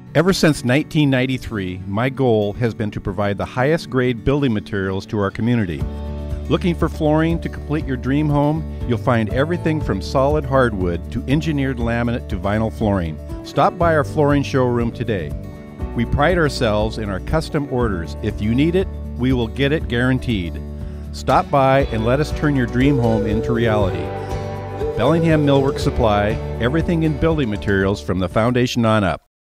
Ever since 1993, my goal has been to provide the highest grade building materials to our community. Looking for flooring to complete your dream home? You'll find everything from solid hardwood to engineered laminate to vinyl flooring. Stop by our flooring showroom today. We pride ourselves in our custom orders. If you need it, we will get it guaranteed. Stop by and let us turn your dream home into reality. Bellingham Millwork Supply, everything in building materials from the foundation on up.